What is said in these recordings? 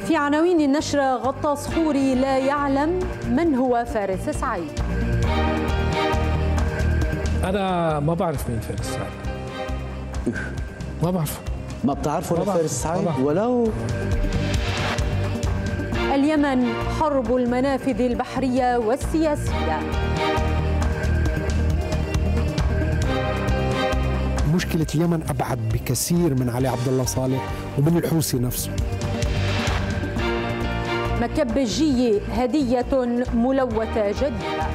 في عناوين النشرة: غطاس خوري لا يعلم من هو فارس سعيد. أنا ما بعرف مين فارس سعيد. ما بعرف. ما بتعرفوا فارس سعيد ولو؟ اليمن حرب المنافذ البحرية والسياسية. مشكلة اليمن أبعد بكثير من علي عبد الله صالح ومن الحوثي نفسه. مكبجية هدية ملوثة جديدة.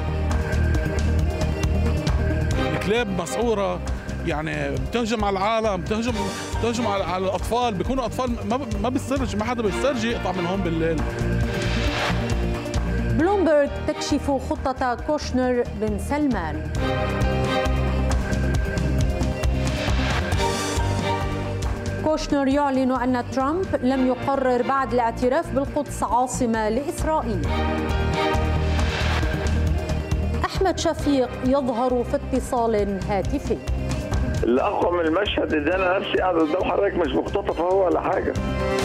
الكلاب مسعورة، يعني بتهجم على العالم، بتهجم على الأطفال، بيكونوا أطفال ما بيسترجي، ما حدا بيسترجي يقطع من هون بالليل. بلومبرغ تكشف خطة كوشنر بن سلمان. كوشنر يعلن أن ترامب لم يقرر بعد الاعتراف بالقدس عاصمة لإسرائيل. أحمد شفيق يظهر في اتصال هاتفي. الأقوى من المشهد إن أنا نفسي قاعد قدام حضرتك مش مختطف هو ولا حاجة.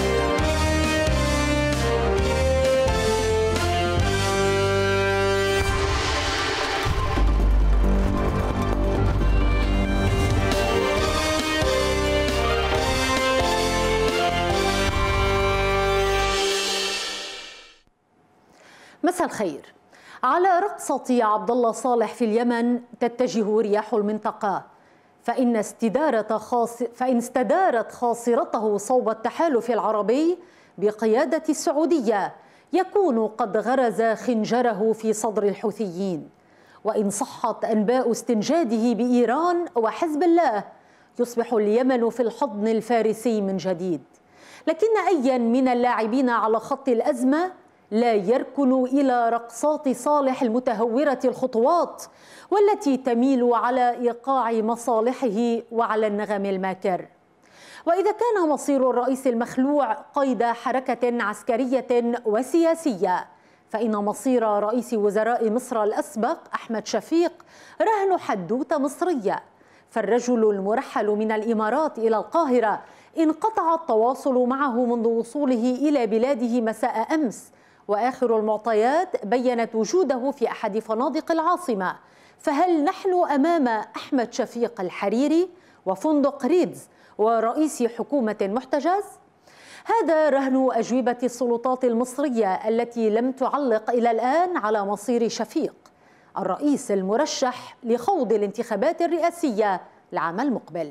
مساء الخير. على رقصة عبد الله صالح في اليمن تتجه رياح المنطقة، فإن استدارت خاصرته صوب التحالف العربي بقيادة السعودية يكون قد غرز خنجره في صدر الحوثيين. وإن صحت أنباء استنجاده بإيران وحزب الله يصبح اليمن في الحضن الفارسي من جديد. لكن أيا من اللاعبين على خط الأزمة لا يركن إلى رقصات صالح المتهورة الخطوات والتي تميل على إيقاع مصالحه وعلى النغم الماكر. وإذا كان مصير الرئيس المخلوع قيد حركة عسكرية وسياسية، فإن مصير رئيس وزراء مصر الأسبق أحمد شفيق رهن حدوتة مصرية. فالرجل المرحل من الإمارات إلى القاهرة انقطع التواصل معه منذ وصوله إلى بلاده مساء أمس، وآخر المعطيات بيّنت وجوده في أحد فنادق العاصمة. فهل نحن أمام أحمد شفيق الحريري وفندق ريدز ورئيس حكومة محتجز؟ هذا رهن أجوبة السلطات المصرية التي لم تعلق إلى الآن على مصير شفيق، الرئيس المرشح لخوض الانتخابات الرئاسية العام المقبل.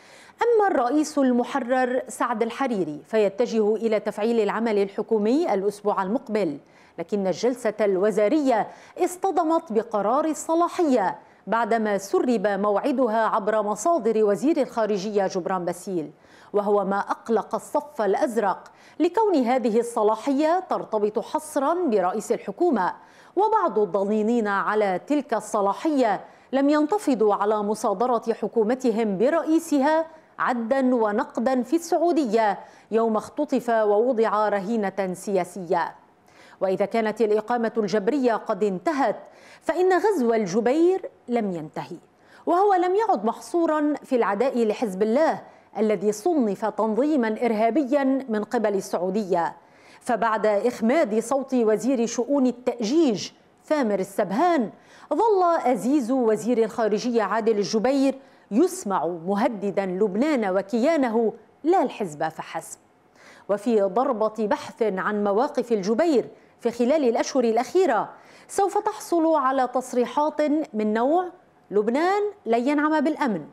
أما الرئيس المحرر سعد الحريري فيتجه إلى تفعيل العمل الحكومي الأسبوع المقبل، لكن الجلسة الوزارية اصطدمت بقرار الصلاحية بعدما سرب موعدها عبر مصادر وزير الخارجية جبران باسيل، وهو ما أقلق الصف الأزرق لكون هذه الصلاحية ترتبط حصرا برئيس الحكومة. وبعض الضنينين على تلك الصلاحية لم ينتفضوا على مصادرة حكومتهم برئيسها عدا ونقدا في السعودية يوم اختطف ووضع رهينة سياسية. وإذا كانت الإقامة الجبرية قد انتهت، فإن غزو الجبير لم ينتهي، وهو لم يعد محصورا في العداء لحزب الله الذي صنف تنظيما إرهابيا من قبل السعودية. فبعد إخماد صوت وزير شؤون التأجيج ثامر السبهان، ظل أزيز وزير الخارجية عادل الجبير يسمع مهددا لبنان وكيانه لا الحزب فحسب. وفي ضربة بحث عن مواقف الجبير في خلال الأشهر الأخيرة سوف تحصل على تصريحات من نوع: لبنان لن ينعم بالأمن،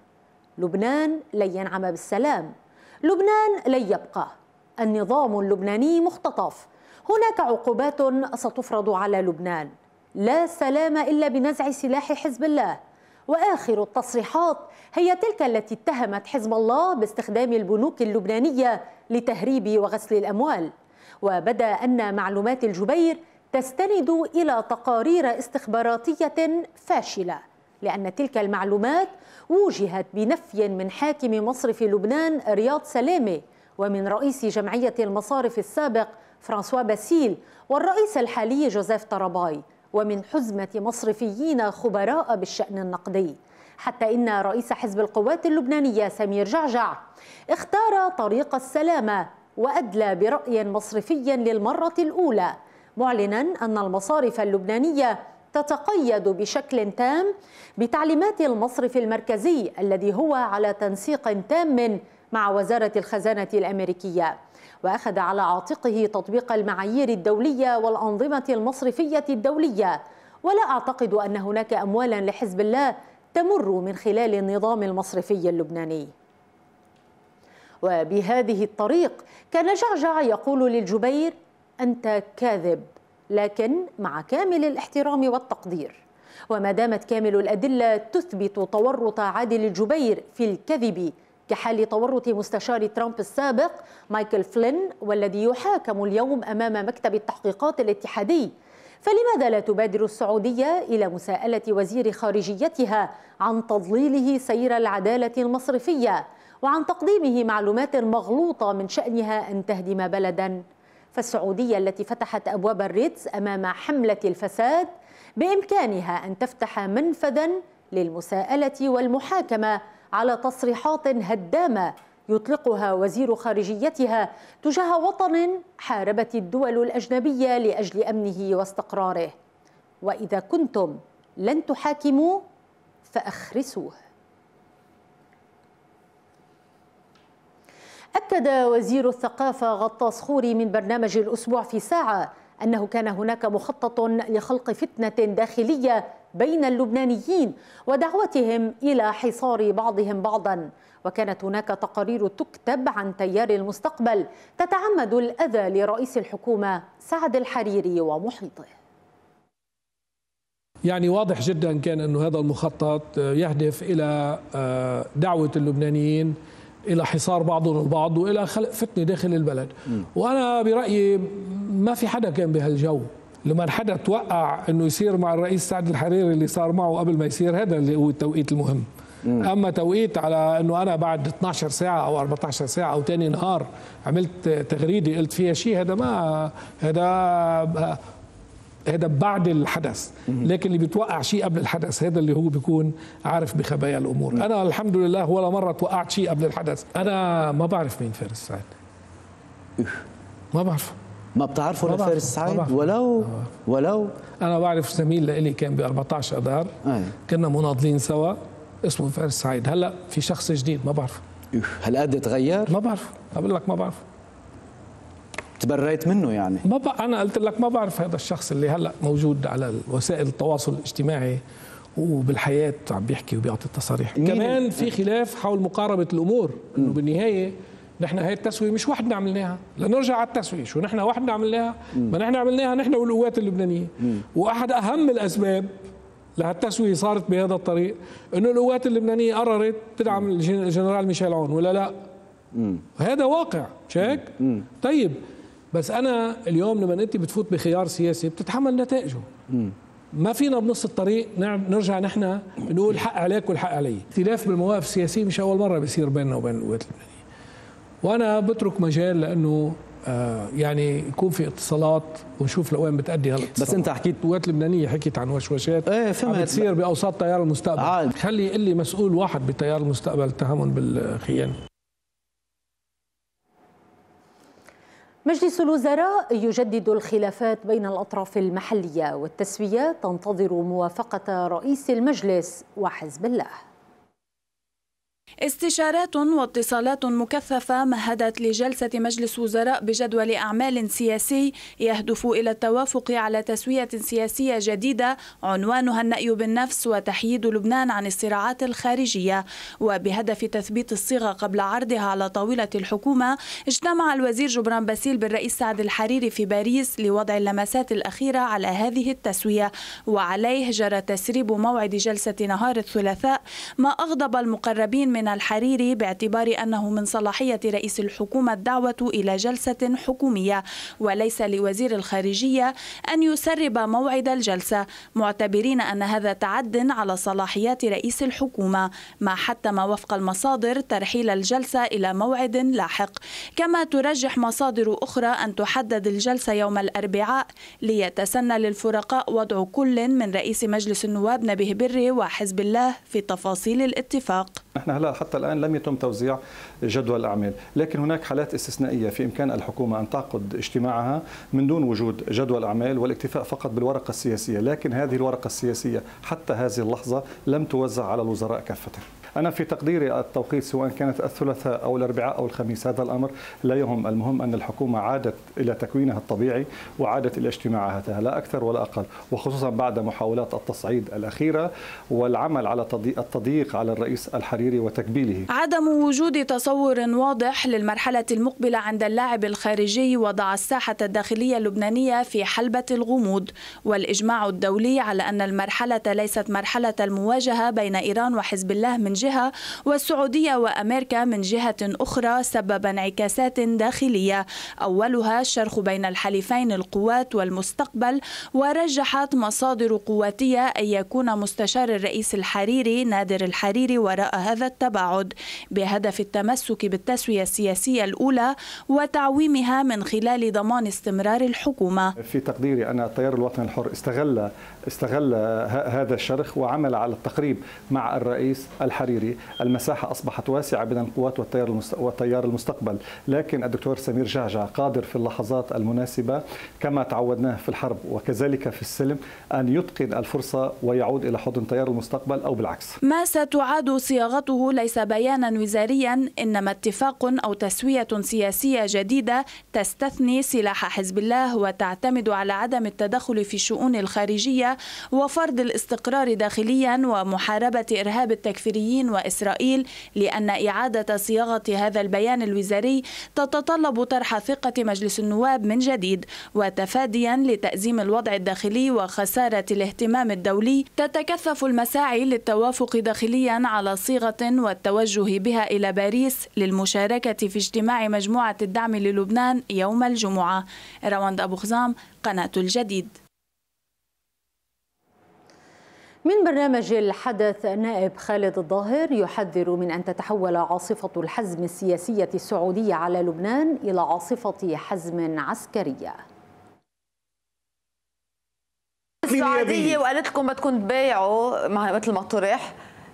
لبنان لن ينعم بالسلام، لبنان لن يبقى، النظام اللبناني مختطف، هناك عقوبات ستفرض على لبنان، لا سلام إلا بنزع سلاح حزب الله. وآخر التصريحات هي تلك التي اتهمت حزب الله باستخدام البنوك اللبنانية لتهريب وغسل الأموال. وبدا أن معلومات الجبير تستند إلى تقارير استخباراتية فاشلة، لأن تلك المعلومات وجهت بنفي من حاكم مصرف لبنان رياض سلامة، ومن رئيس جمعية المصارف السابق فرانسوا باسيل، والرئيس الحالي جوزيف طراباي، ومن حزمة مصرفيين خبراء بالشأن النقدي، حتى إن رئيس حزب القوات اللبنانية سمير جعجع اختار طريق السلامة وأدلى برأي مصرفي للمرة الأولى، معلنا أن المصارف اللبنانية تتقيد بشكل تام بتعليمات المصرف المركزي الذي هو على تنسيق تام مع وزارة الخزانة الأمريكية، وأخذ على عاتقه تطبيق المعايير الدولية والأنظمة المصرفية الدولية. ولا أعتقد أن هناك أموالا لحزب الله تمر من خلال النظام المصرفي اللبناني. وبهذه الطريق كان جعجع يقول للجبير: أنت كاذب، لكن مع كامل الاحترام والتقدير. وما دامت كامل الأدلة تثبت تورط عادل الجبير في الكذب، كحال تورط مستشار ترامب السابق مايكل فلين والذي يحاكم اليوم أمام مكتب التحقيقات الاتحادي، فلماذا لا تبادر السعودية إلى مساءلة وزير خارجيتها عن تضليله سير العدالة المصرفية وعن تقديمه معلومات مغلوطة من شأنها أن تهدم بلداً؟ فالسعودية التي فتحت أبواب الريتز أمام حملة الفساد بإمكانها أن تفتح منفذاً للمساءلة والمحاكمة على تصريحات هدامة يطلقها وزير خارجيتها تجاه وطن حاربت الدول الأجنبية لأجل أمنه واستقراره. وإذا كنتم لن تحاكموه فأخرسوه. أكد وزير الثقافة غطاس خوري من برنامج الأسبوع في ساعة أنه كان هناك مخطط لخلق فتنة داخلية بين اللبنانيين ودعوتهم إلى حصار بعضهم بعضا، وكانت هناك تقارير تكتب عن تيار المستقبل تتعمد الأذى لرئيس الحكومة سعد الحريري ومحيطه. يعني واضح جدا كان أنه هذا المخطط يهدف إلى دعوة اللبنانيين إلى حصار بعضهم البعض وإلى خلق فتنة داخل البلد. وأنا برأيي ما في حدا كان بهالجو. لما حدا توقع أنه يصير مع الرئيس سعد الحريري اللي صار معه قبل ما يصير، هذا اللي هو التوقيت المهم. أما توقيت على أنه أنا بعد 12 ساعة أو 14 ساعة أو تاني نهار عملت تغريدة قلت فيها شيء، هذا ما هذا بعد الحدث. لكن اللي بيتوقع شيء قبل الحدث هذا اللي هو بيكون عارف بخبايا الأمور. أنا الحمد لله ولا مرة توقعت شيء قبل الحدث. أنا ما بعرف مين فارس سعيد، ما بعرف. ما بتعرفوا لفارس سعيد ولو أنا بعرف زميل لإلي كان ب 14 أذار كنا مناضلين سوا اسمه فارس سعيد. هلا في شخص جديد ما بعرف. هالقد تغير؟ ما بعرف، أقول لك ما بعرف. تبريت منه يعني؟ أنا قلت لك ما بعرف هذا الشخص اللي هلا موجود على وسائل التواصل الاجتماعي وبالحياة عم بيحكي وبيعطي التصاريح. كمان في خلاف حول مقاربة الأمور، إنه بالنهاية نحن هاي التسوية مش وحدنا عملناها. لنرجع على التسوية، شو نحن وحدنا عملناها؟ ما نحن عملناها نحن والقوات اللبنانية. وأحد أهم الأسباب لهالتسوية صارت بهذا الطريق إنه القوات اللبنانية قررت تدعم الجنرال ميشيل عون، ولا لا؟ هذا واقع، شاك؟ طيب بس أنا اليوم لما أنت بتفوت بخيار سياسي بتتحمل نتائجه. ما فينا بنص الطريق نرجع نحن نقول حق عليك والحق علي. اختلاف بالمواقف السياسية مش أول مرة بيصير بيننا وبين القوات اللبنانية، وأنا بترك مجال لأنه يعني يكون في اتصالات ونشوف لوين بتأدي هالاتصالات. بس أنت حكيت القوات اللبنانية حكيت عن وشوشات عم بتصير بأوساط تيار المستقبل. خلي يقول لي مسؤول واحد بتيار المستقبل اتهمهم بالخيانة. مجلس الوزراء يجدد الخلافات بين الأطراف المحلية، والتسوية تنتظر موافقة رئيس المجلس وحزب الله. استشارات واتصالات مكثفة مهدت لجلسة مجلس وزراء بجدول أعمال سياسي يهدف إلى التوافق على تسوية سياسية جديدة عنوانها النأي بالنفس وتحييد لبنان عن الصراعات الخارجية. وبهدف تثبيت الصيغة قبل عرضها على طاولة الحكومة، اجتمع الوزير جبران باسيل بالرئيس سعد الحريري في باريس لوضع اللمسات الأخيرة على هذه التسوية، وعليه جرى تسريب موعد جلسة نهار الثلاثاء، ما أغضب المقربين من الحريري باعتبار أنه من صلاحية رئيس الحكومة الدعوة إلى جلسة حكومية، وليس لوزير الخارجية أن يسرب موعد الجلسة، معتبرين أن هذا تعد على صلاحيات رئيس الحكومة، ما حتم وفق المصادر ترحيل الجلسة إلى موعد لاحق. كما ترجح مصادر أخرى أن تحدد الجلسة يوم الأربعاء ليتسنى للفرقاء وضع كل من رئيس مجلس النواب نبيه بري وحزب الله في تفاصيل الاتفاق. نحن هلا حتى الآن لم يتم توزيع جدول الأعمال، لكن هناك حالات استثنائية في إمكان الحكومة أن تعقد اجتماعها من دون وجود جدول أعمال والاكتفاء فقط بالورقة السياسية، لكن هذه الورقة السياسية حتى هذه اللحظة لم توزع على الوزراء كافة. أنا في تقديري التوقيت سواء كانت الثلاثاء أو الأربعاء أو الخميس هذا الأمر لا يهم، المهم أن الحكومة عادت إلى تكوينها الطبيعي وعادت إلى اجتماعاتها لا أكثر ولا أقل، وخصوصا بعد محاولات التصعيد الأخيرة والعمل على التضييق على الرئيس الحريري وتكبيله. عدم وجود تصور واضح للمرحلة المقبلة عند اللاعب الخارجي وضع الساحة الداخلية اللبنانية في حلبة الغموض، والإجماع الدولي على أن المرحلة ليست مرحلة المواجهة بين إيران وحزب الله من جهة والسعودية وأمريكا من جهة أخرى سبب انعكاسات داخلية، أولها الشرخ بين الحليفين القوات والمستقبل. ورجحت مصادر قواتية أن يكون مستشار الرئيس الحريري نادر الحريري وراء هذا التباعد بهدف التمسك بالتسوية السياسية الأولى وتعويمها من خلال ضمان استمرار الحكومة. في تقديري أن التيار الوطني الحر استغل هذا الشرخ وعمل على التقريب مع الرئيس الحريري. المساحة أصبحت واسعة بين القوات والتيار المستقبل، لكن الدكتور سمير جعجع قادر في اللحظات المناسبة كما تعودناه في الحرب وكذلك في السلم أن يتقن الفرصة ويعود إلى حضن تيار المستقبل أو بالعكس. ما ستعاد صياغته ليس بيانا وزاريا، إنما اتفاق أو تسوية سياسية جديدة تستثني سلاح حزب الله وتعتمد على عدم التدخل في الشؤون الخارجية وفرض الاستقرار داخليا ومحاربة إرهاب التكفيريين وإسرائيل، لأن إعادة صياغة هذا البيان الوزاري تتطلب طرح ثقة مجلس النواب من جديد، وتفاديا لتأزيم الوضع الداخلي وخسارة الاهتمام الدولي تتكثف المساعي للتوافق داخليا على صيغة والتوجه بها إلى باريس للمشاركة في اجتماع مجموعة الدعم للبنان يوم الجمعة. روند أبو خزام، قناة الجديد. من برنامج الحدث، نائب خالد الظاهر يحذر من أن تتحول عاصفة الحزم السياسية السعودية على لبنان إلى عاصفة حزم عسكرية. السعودية وقالت لكم بدكم تبايعوا مثل ما طرح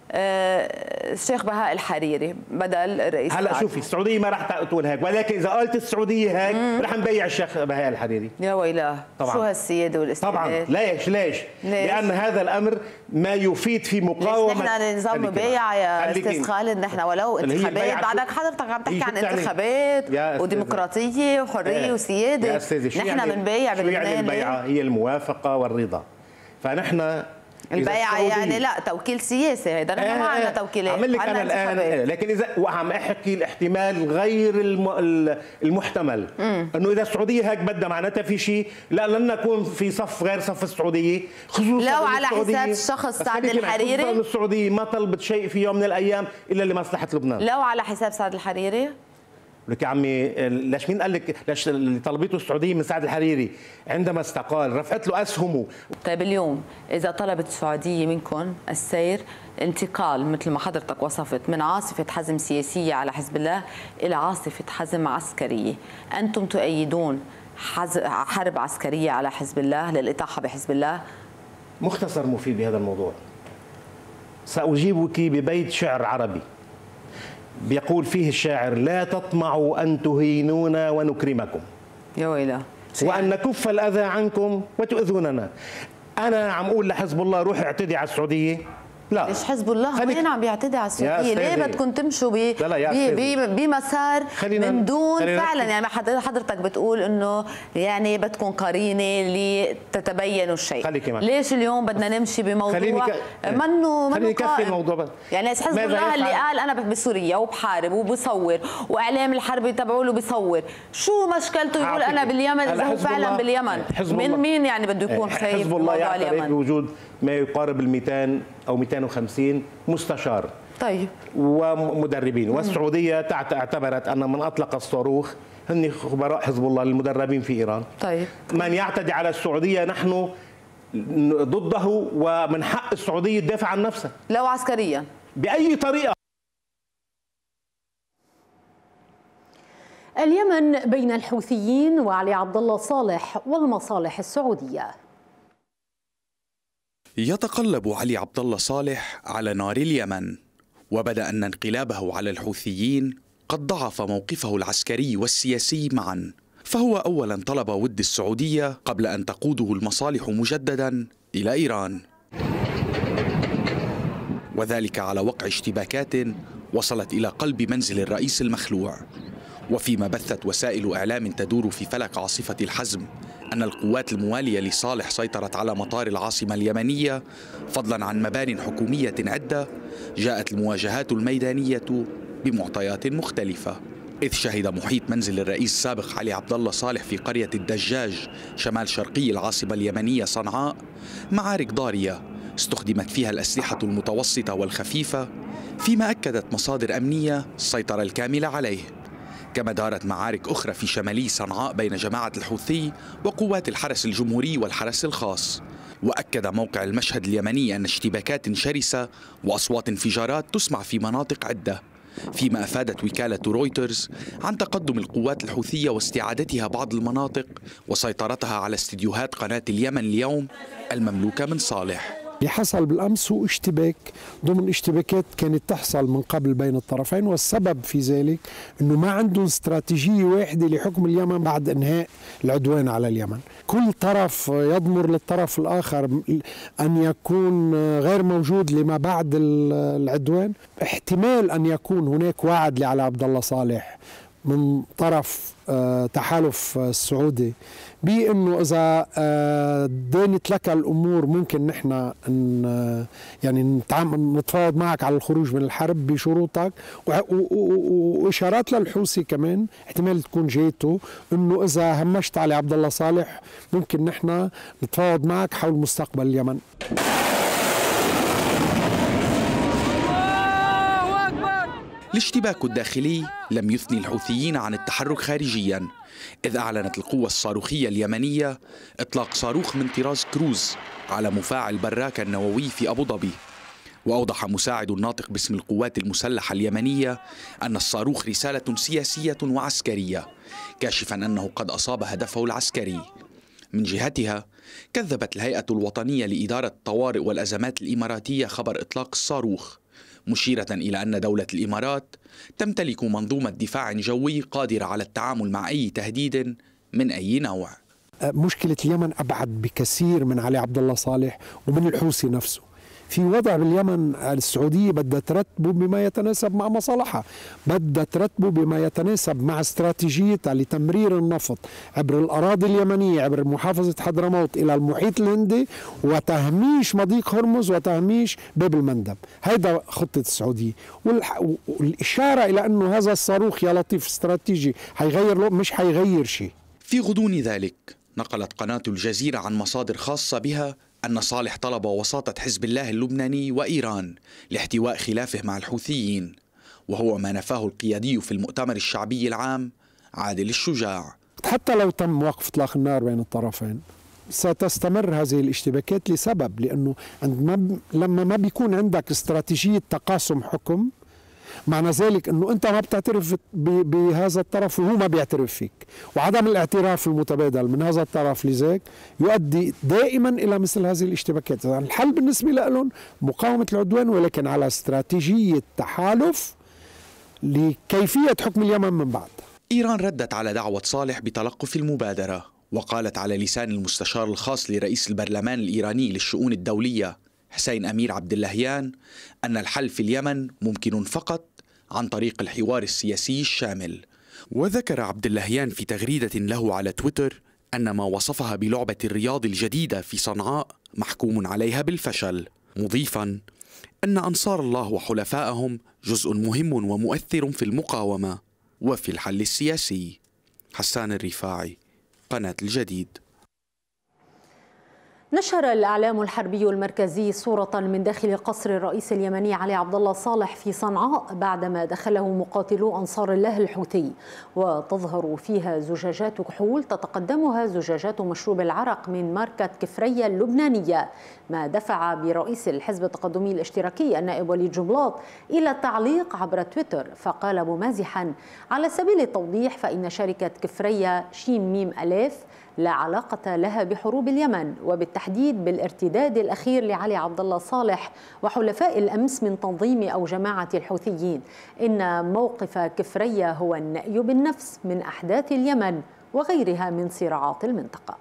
الشيخ بهاء الحريري بدل الرئيس. هلا شوفي، السعوديه ما راح تقول هيك، ولكن اذا قالت السعوديه هيك راح نبيع الشيخ بهاء الحريري. يا ويلاه، شو هالسياده والاستبداد؟ طبعا. ليش؟ لان هذا الامر ما يفيد في مقاومه. نحن نظام مبايع يا استاذ خالد، نحن ولو انتخابات، بعدك حضرتك عم تحكي عن انتخابات وديمقراطيه وحريه وسياده. نحن بنبايع بلبنان. يعني البيعه هي الموافقه والرضا، فنحن البيعة يعني لا توكيل سياسي، هيدا نحن ما عندنا توكيلات، عم لك انا الان. لكن اذا وعم احكي الاحتمال غير المحتمل انه اذا السعوديه هيك بدها معناتها في شيء، لا لن نكون في صف غير صف السعوديه، خصوصا لو على حساب الشخص سعد الحريري. السعوديه ما طلبت شيء في يوم من الايام الا لمصلحه لبنان. لو على حساب سعد الحريري لك يا عمي، ليش مين قال لك ليش اللي طلبته السعوديه من سعد الحريري عندما استقال رفعت له اسهمه؟ طيب اليوم اذا طلبت السعوديه منكم السير انتقال مثل ما حضرتك وصفت من عاصفه حزم سياسيه على حزب الله الى عاصفه حزم عسكريه، انتم تؤيدون حرب عسكريه على حزب الله للاطاحه بحزب الله؟ مختصر مفيد بهذا الموضوع. ساجيبك ببيت شعر عربي بيقول فيه الشاعر: لا تطمعوا أن تهينونا ونكرمكم، يا ويلاه، وأن نكف الأذى عنكم وتؤذوننا. أنا عم أقول لحزب الله روح اعتدي على السعودية. لا، ليش حزب الله وين عم بيعتدي على السعوديه؟ ليه بدكم تمشوا بمسار من دون فعلا يعني حضرتك بتقول انه يعني بدكم قرينه لتتبينوا الشيء. ليش اليوم بدنا نمشي بموضوع منه نكفي الموضوع؟ يعني حزب الله اللي قال انا بسوريا وبحارب وبصور واعلام الحرب تبعوا له بصور، شو مشكلته يقول انا باليمن اذا هو فعلا باليمن؟ من مين يعني بده يكون خايف؟ حزب الله يعترف بوجود ما يقارب ال 200 أو 250 مستشار طيب ومدربين، والسعودية اعتبرت أن من أطلق الصاروخ هن خبراء حزب الله المدربين في إيران. طيب من يعتدي على السعودية نحن ضده، ومن حق السعودية تدافع عن نفسها لو عسكريا بأي طريقة. اليمن بين الحوثيين وعلي عبد الله صالح والمصالح السعودية. يتقلب علي عبد الله صالح على نار اليمن، وبدا أن انقلابه على الحوثيين قد ضعف موقفه العسكري والسياسي معا، فهو أولا طلب ود السعودية قبل أن تقوده المصالح مجددا إلى إيران، وذلك على وقع اشتباكات وصلت إلى قلب منزل الرئيس المخلوع. وفيما بثت وسائل إعلام تدور في فلك عاصفة الحزم أن القوات الموالية لصالح سيطرت على مطار العاصمة اليمنية فضلا عن مبان حكومية عدة، جاءت المواجهات الميدانية بمعطيات مختلفة، إذ شهد محيط منزل الرئيس السابق علي عبد الله صالح في قرية الدجاج شمال شرقي العاصمة اليمنية صنعاء معارك ضارية استخدمت فيها الأسلحة المتوسطة والخفيفة، فيما أكدت مصادر أمنية السيطرة الكاملة عليه. كما دارت معارك أخرى في شمالي صنعاء بين جماعة الحوثي وقوات الحرس الجمهوري والحرس الخاص. وأكد موقع المشهد اليمني أن اشتباكات شرسة وأصوات انفجارات تسمع في مناطق عدة، فيما أفادت وكالة رويترز عن تقدم القوات الحوثية واستعادتها بعض المناطق وسيطرتها على استديوهات قناة اليمن اليوم المملوكة من صالح. اللي حصل بالأمس هو اشتباك ضمن اشتباكات كانت تحصل من قبل بين الطرفين، والسبب في ذلك أنه ما عندهم استراتيجية واحدة لحكم اليمن بعد إنهاء العدوان على اليمن. كل طرف يضمر للطرف الآخر أن يكون غير موجود لما بعد العدوان. احتمال أن يكون هناك وعد لعلي عبد الله صالح من طرف تحالف السعودي بأنه إذا دانت لك الأمور ممكن نحن يعني نتفاوض معك على الخروج من الحرب بشروطك، وإشارات للحوثي كمان احتمال تكون جيته أنه إذا همشت علي عبد الله صالح ممكن نحن نتفاوض معك حول مستقبل اليمن. الاشتباك الداخلي لم يثني الحوثيين عن التحرك خارجيا، إذ أعلنت القوة الصاروخية اليمنية إطلاق صاروخ من طراز كروز على مفاعل براكة النووي في أبو ظبي. وأوضح مساعد الناطق باسم القوات المسلحة اليمنية أن الصاروخ رسالة سياسية وعسكرية، كاشفا أنه قد أصاب هدفه العسكري. من جهتها كذبت الهيئة الوطنية لإدارة الطوارئ والأزمات الإماراتية خبر إطلاق الصاروخ، مشيرة إلى أن دولة الإمارات تمتلك منظومة دفاع جوي قادرة على التعامل مع أي تهديد من أي نوع. مشكلة اليمن أبعد بكثير من علي عبد الله صالح ومن الحوثي نفسه. في وضع باليمن السعودية بدها ترتبه بما يتناسب مع مصالحها، بدها ترتبه بما يتناسب مع استراتيجيتها لتمرير النفط عبر الأراضي اليمنية عبر محافظة حضرموت إلى المحيط الهندي وتهميش مضيق هرمز وتهميش باب المندب. هيدا خطة السعودية، والإشارة إلى أنه هذا الصاروخ يا لطيف استراتيجي هيغير، مش هيغير شيء. في غضون ذلك نقلت قناة الجزيرة عن مصادر خاصة بها أن صالح طلب وساطة حزب الله اللبناني وإيران لاحتواء خلافه مع الحوثيين، وهو ما نفاه القيادي في المؤتمر الشعبي العام عادل الشجاع. حتى لو تم وقف إطلاق النار بين الطرفين ستستمر هذه الاشتباكات لسبب، لأنه لما ما بيكون عندك استراتيجية تقاسم حكم معنى ذلك أنه أنت ما بتعترف بهذا الطرف وهو ما بيعترف فيك، وعدم الاعتراف المتبادل من هذا الطرف لذاك يؤدي دائما إلى مثل هذه الاشتباكات. يعني الحل بالنسبة لهم مقاومة العدوان، ولكن على استراتيجية تحالف لكيفية حكم اليمن من بعد. إيران ردت على دعوة صالح بتلقف المبادرة، وقالت على لسان المستشار الخاص لرئيس البرلمان الإيراني للشؤون الدولية حسين أمير عبد اللهيان أن الحل في اليمن ممكن فقط عن طريق الحوار السياسي الشامل. وذكر عبد اللهيان في تغريدة له على تويتر أن ما وصفها بلعبة الرياض الجديدة في صنعاء محكوم عليها بالفشل، مضيفا أن أنصار الله وحلفائهم جزء مهم ومؤثر في المقاومة وفي الحل السياسي. حسان الرفاعي، قناة الجديد. نشر الإعلام الحربي المركزي صورة من داخل قصر الرئيس اليمني علي عبد الله صالح في صنعاء بعدما دخله مقاتلو أنصار الله الحوثي، وتظهر فيها زجاجات كحول تتقدمها زجاجات مشروب العرق من ماركة كفرية اللبنانية، ما دفع برئيس الحزب التقدمي الاشتراكي النائب وليد جبلاط إلى التعليق عبر تويتر، فقال ممازحا على سبيل التوضيح فإن شركة كفرية شين ميم ألاف لا علاقة لها بحروب اليمن، وبالتالي وبالتحديد بالارتداد الأخير لعلي عبد الله صالح وحلفاء الأمس من تنظيم أو جماعة الحوثيين إن موقف كفرية هو النأي بالنفس من أحداث اليمن وغيرها من صراعات المنطقة.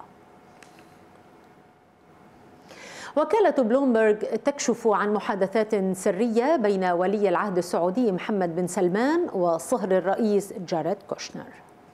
وكالة بلومبرغ تكشف عن محادثات سرية بين ولي العهد السعودي محمد بن سلمان وصهر الرئيس جاريد كوشنر.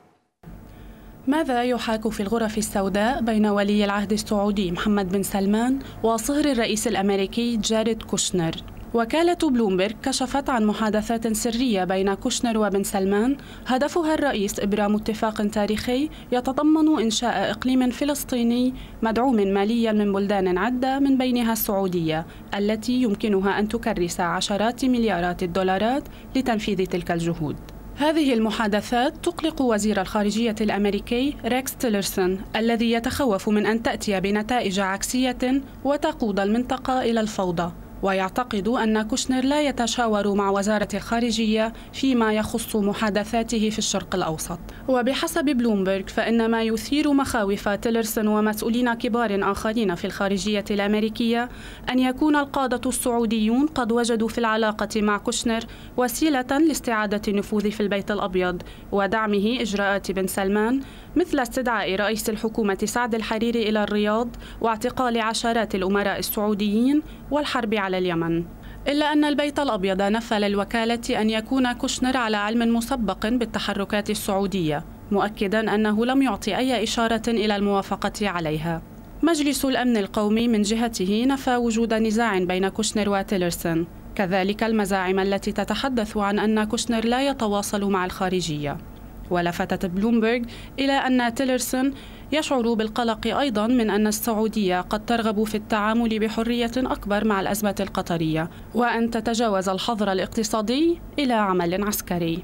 ماذا يحاك في الغرف السوداء بين ولي العهد السعودي محمد بن سلمان وصهر الرئيس الأمريكي جاريد كوشنر؟ وكالة بلومبرغ كشفت عن محادثات سرية بين كوشنر وبن سلمان هدفها الرئيس إبرام اتفاق تاريخي يتضمن إنشاء إقليم فلسطيني مدعوم ماليا من بلدان عدة من بينها السعودية التي يمكنها أن تكرس عشرات مليارات الدولارات لتنفيذ تلك الجهود. هذه المحادثات تقلق وزير الخارجية الأمريكي ريكس تيلرسون الذي يتخوف من أن تأتي بنتائج عكسية وتقود المنطقة إلى الفوضى، ويعتقد أن كوشنر لا يتشاور مع وزارة الخارجية فيما يخص محادثاته في الشرق الأوسط. وبحسب بلومبرغ فإن ما يثير مخاوف تيلرسون ومسؤولين كبار آخرين في الخارجية الأمريكية أن يكون القادة السعوديون قد وجدوا في العلاقة مع كوشنر وسيلة لاستعادة النفوذ في البيت الأبيض ودعمه إجراءات بن سلمان، مثل استدعاء رئيس الحكومة سعد الحريري إلى الرياض واعتقال عشرات الأمراء السعوديين والحرب على اليمن. إلا أن البيت الأبيض نفى للوكالة أن يكون كوشنر على علم مسبق بالتحركات السعودية، مؤكدا أنه لم يعطي أي إشارة إلى الموافقة عليها. مجلس الأمن القومي من جهته نفى وجود نزاع بين كوشنر وتيلرسون، كذلك المزاعم التي تتحدث عن أن كوشنر لا يتواصل مع الخارجية. ولفتت بلومبرغ إلى أن تيلرسون يشعر بالقلق أيضا من أن السعودية قد ترغب في التعامل بحرية أكبر مع الأزمة القطرية وأن تتجاوز الحظر الاقتصادي إلى عمل عسكري.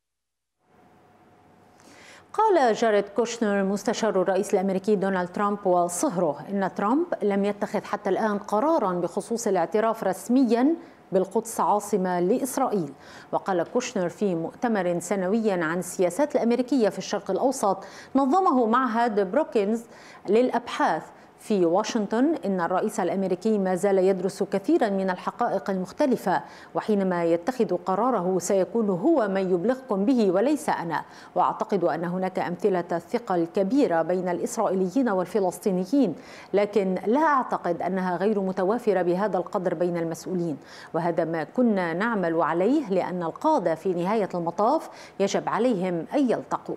قال جاريد كوشنر مستشار الرئيس الأمريكي دونالد ترامب وصهره إن ترامب لم يتخذ حتى الآن قرارا بخصوص الاعتراف رسميا بالقدس عاصمة لإسرائيل. وقال كوشنر في مؤتمر سنوي عن السياسات الأمريكية في الشرق الأوسط نظمه معهد بروكينز للأبحاث في واشنطن إن الرئيس الأمريكي ما زال يدرس كثيرا من الحقائق المختلفة، وحينما يتخذ قراره سيكون هو من يبلغكم به وليس أنا. وأعتقد أن هناك أمثلة ثقل كبيرة بين الإسرائيليين والفلسطينيين، لكن لا أعتقد أنها غير متوافرة بهذا القدر بين المسؤولين، وهذا ما كنا نعمل عليه لأن القادة في نهاية المطاف يجب عليهم أن يلتقوا.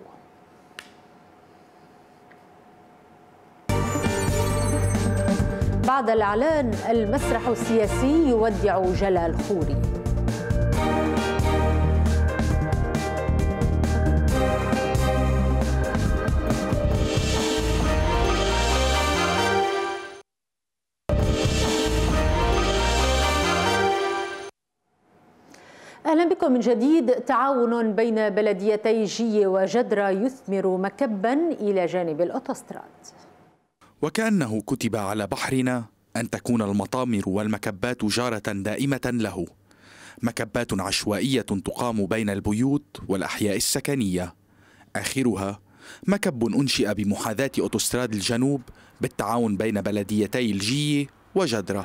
بعد الإعلان المسرح السياسي يودع جلال خوري. أهلا بكم من جديد. تعاون بين بلديتي جية وجدرة يثمر مكبا إلى جانب الأوتوستراد. وكأنه كتب على بحرنا أن تكون المطامر والمكبات جارة دائمة له، مكبات عشوائية تقام بين البيوت والأحياء السكنية، آخرها مكب أنشئ بمحاذاة أوتوستراد الجنوب بالتعاون بين بلديتي الجية وجدرة.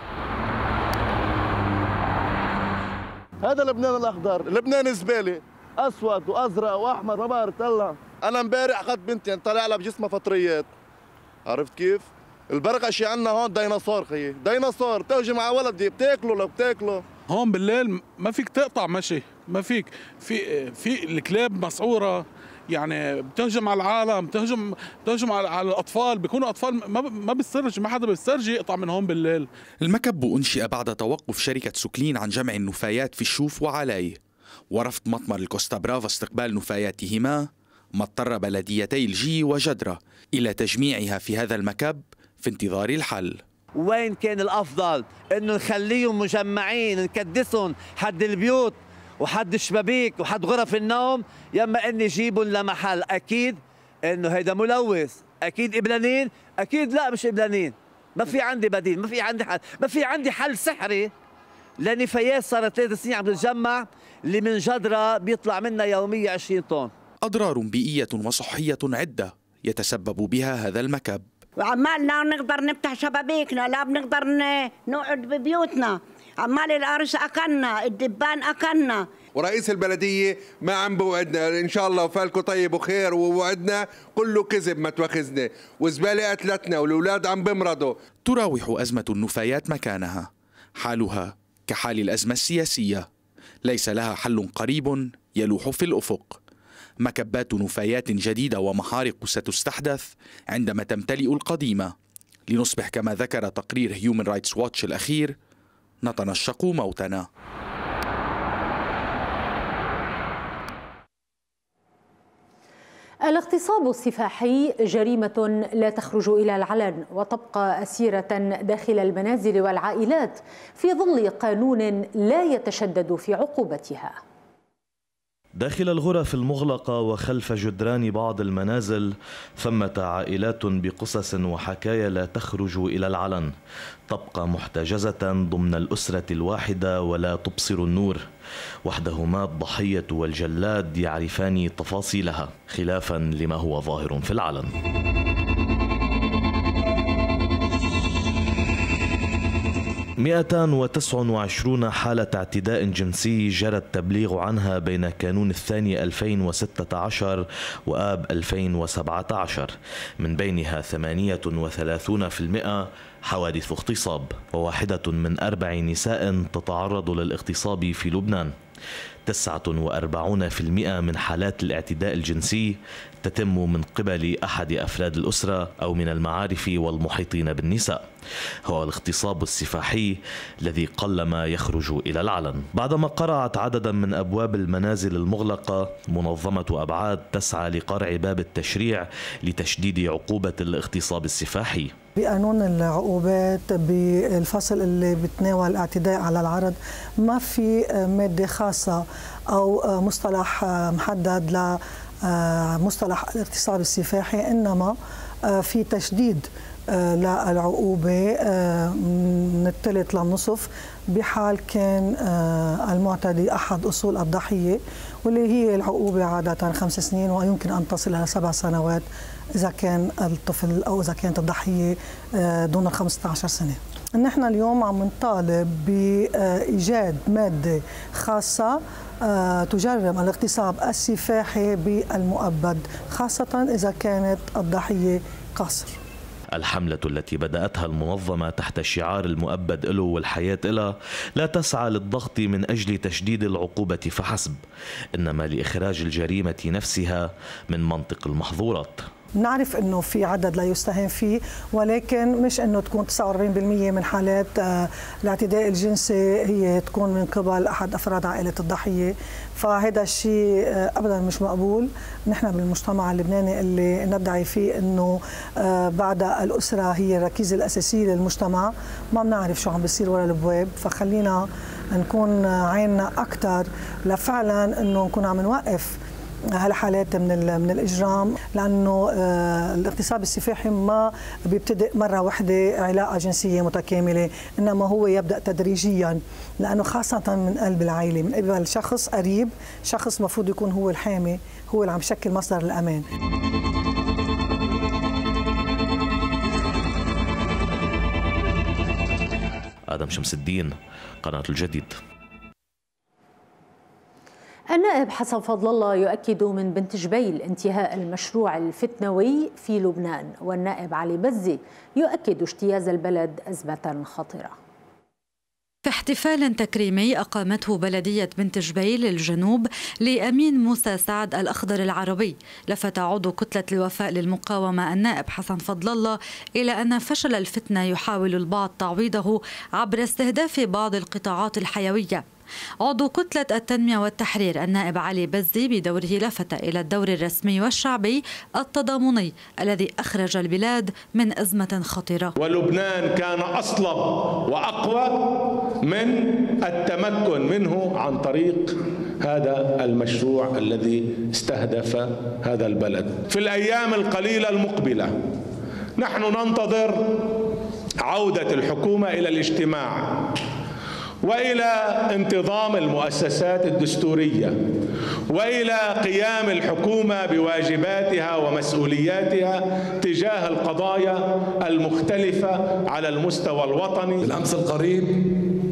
هذا لبنان الأخضر، لبنان زبالة، أسود وأزرق وأحمر، ما بعرف طلع. أنا امبارح أخذت بنتي طلع لها بجسمها فطريات، عرفت كيف؟ البرغشي عندنا هون ديناصور خيي، ديناصور بتوجي مع ولدي بتاكله لو بتاكله. هون بالليل ما فيك تقطع مشي، ما فيك، في الكلاب مسعوره، يعني بتهجم على العالم، بتهجم على الاطفال، بيكونوا اطفال ما بيسترجي، ما حدا بيسترجي يقطع من هون بالليل. المكب انشئ بعد توقف شركه سوكلين عن جمع النفايات في الشوف وعلايه، ورفض مطمر الكوستا برافا استقبال نفاياتهما، ما اضطر بلديتي الجي وجدرة إلى تجميعها في هذا المكب في انتظار الحل. وين كان الأفضل؟ إنه نخليهم مجمعين، نكدسهم حد البيوت وحد الشبابيك وحد غرف النوم، يما إني جيبهم لمحل. أكيد إنه هيدا ملوث، أكيد إبلانين، أكيد لا مش إبلانين. ما في عندي بديل، ما في عندي حل، ما في عندي حل سحري لنفايات صارت 3 سنين عم تتجمع، اللي من جدرة بيطلع منها يوميا 20 طن. أضرار بيئية وصحية عدة يتسبب بها هذا المكب. وعمال لا نقدر نفتح شبابيكنا، لا بنقدر نقعد ببيوتنا، عمال القرش أكلنا، الدبان أكلنا. ورئيس البلدية ما عم بوعدنا إن شاء الله وفالكم طيب وخير، ووعدنا كله كذب ما تواخذنا، وزبالة قتلتنا والأولاد عم بمرضوا. تراوح أزمة النفايات مكانها، حالها كحال الأزمة السياسية، ليس لها حل قريب يلوح في الأفق. مكبات نفايات جديدة ومحارق ستستحدث عندما تمتلئ القديمة، لنصبح كما ذكر تقرير هيومن رايتس واتش الأخير نتنشق موتنا. الاغتصاب السفاحي جريمة لا تخرج إلى العلن وتبقى أسيرة داخل المنازل والعائلات في ظل قانون لا يتشدد في عقوبتها. داخل الغرف المغلقة وخلف جدران بعض المنازل ثمة عائلات بقصص وحكايا لا تخرج إلى العلن، تبقى محتجزة ضمن الأسرة الواحدة ولا تبصر النور، وحدهما الضحية والجلاد يعرفان تفاصيلها خلافا لما هو ظاهر في العلن. 229 حالة اعتداء جنسي جرى التبليغ عنها بين كانون الثاني 2016 وآب 2017، من بينها 38% حوادث اغتصاب، وواحدة من 4 نساء تتعرض للاغتصاب في لبنان. 49% من حالات الاعتداء الجنسي تتم من قبل أحد أفراد الأسرة أو من المعارف والمحيطين بالنساء. هو الاغتصاب السفاحي الذي قلما يخرج إلى العلن. بعدما قرعت عددا من أبواب المنازل المغلقة، منظمة أبعاد تسعى لقرع باب التشريع لتشديد عقوبة الاغتصاب السفاحي. بقانون العقوبات بالفصل اللي بتناول الاعتداء على العرض ما في مادة خاصة أو مصطلح محدد لمصطلح الاغتصاب السفاحي، إنما في تشديد للعقوبة من الثلث للنصف بحال كان المعتدي أحد أصول الضحية، واللي هي العقوبة عادة 5 سنين ويمكن أن تصل إلى 7 سنوات إذا كان الطفل أو إذا كانت الضحية دون 15 سنة. نحن اليوم عم نطالب بإيجاد مادة خاصة تجرم الاغتصاب السفاحي بالمؤبد، خاصة إذا كانت الضحية قاصر. الحملة التي بدأتها المنظمة تحت شعار المؤبد له والحياة له لا تسعى للضغط من أجل تشديد العقوبة فحسب، إنما لإخراج الجريمة نفسها من منطق المحظورات. نعرف انه في عدد لا يستهان فيه، ولكن مش انه تكون 49% من حالات الاعتداء الجنسي هي تكون من قبل احد افراد عائله الضحيه، فهذا الشيء ابدا مش مقبول. نحن بالمجتمع اللبناني اللي ندعي فيه انه بعد الاسره هي الركيزه الاساسيه للمجتمع، ما بنعرف شو عم بيصير ورا الابواب، فخلينا نكون عيننا اكثر لفعلا انه نكون عم نوقف هالحالات من الإجرام، لأنه الاغتصاب السفاحي ما بيبتدئ مرة واحدة علاقة جنسية متكاملة، إنما هو يبدأ تدريجيا، لأنه خاصة من قلب العائلة، من قبل شخص قريب، شخص مفروض يكون هو الحامي، هو اللي عم يشكل مصدر الأمان. آدم شمس الدين، قناة الجديد. النائب حسن فضل الله يؤكد من بنت جبيل انتهاء المشروع الفتنوي في لبنان، والنائب علي بزي يؤكد اجتياز البلد أزمة خطرة. في احتفال تكريمي أقامته بلدية بنت جبيل الجنوب لأمين موسى سعد الأخضر العربي، لفت عضو كتلة الوفاء للمقاومة النائب حسن فضل الله إلى أن فشل الفتنة يحاول البعض تعويضه عبر استهداف بعض القطاعات الحيوية. عضو كتلة التنمية والتحرير النائب علي بزي بدوره لفت إلى الدور الرسمي والشعبي التضامني الذي أخرج البلاد من أزمة خطرة. ولبنان كان أصلب وأقوى من التمكن منه عن طريق هذا المشروع الذي استهدف هذا البلد. في الأيام القليلة المقبلة نحن ننتظر عودة الحكومة إلى الاجتماع وإلى انتظام المؤسسات الدستورية وإلى قيام الحكومة بواجباتها ومسؤولياتها تجاه القضايا المختلفة على المستوى الوطني. بالأمس القريب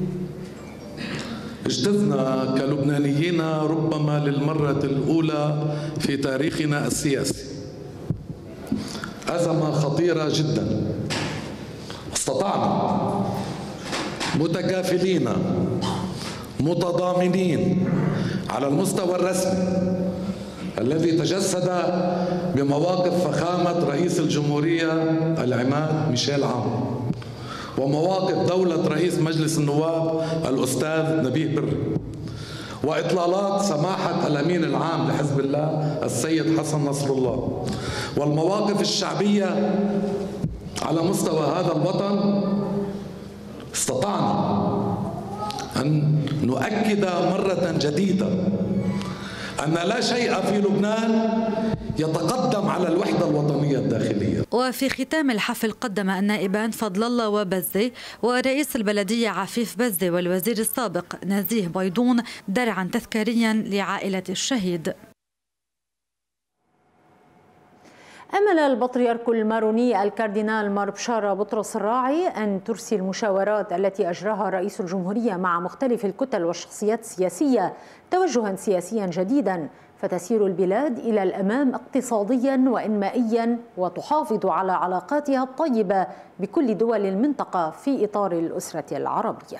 اجتزنا كلبنانيين ربما للمرة الأولى في تاريخنا السياسي أزمة خطيرة جدا. استطعنا متكافلين متضامنين على المستوى الرسمي الذي تجسد بمواقف فخامة رئيس الجمهورية العماد ميشيل عون ومواقف دولة رئيس مجلس النواب الأستاذ نبيه بري وإطلالات سماحة الأمين العام لحزب الله السيد حسن نصر الله والمواقف الشعبية على مستوى هذا الوطن. استطعنا أن نؤكد مرة جديدة أن لا شيء في لبنان يتقدم على الوحدة الوطنية الداخلية. وفي ختام الحفل قدم النائبان فضل الله وبزة ورئيس البلدية عفيف بزة والوزير السابق نزيه بيضون درعا تذكاريا لعائلة الشهيد. أمل البطريرك الماروني الكاردينال مار بشارة بطرس الراعي أن ترسي المشاورات التي أجراها رئيس الجمهورية مع مختلف الكتل والشخصيات السياسية توجها سياسيا جديدا فتسير البلاد إلى الأمام اقتصاديا وإنمائيا وتحافظ على علاقاتها الطيبة بكل دول المنطقة في إطار الأسرة العربية.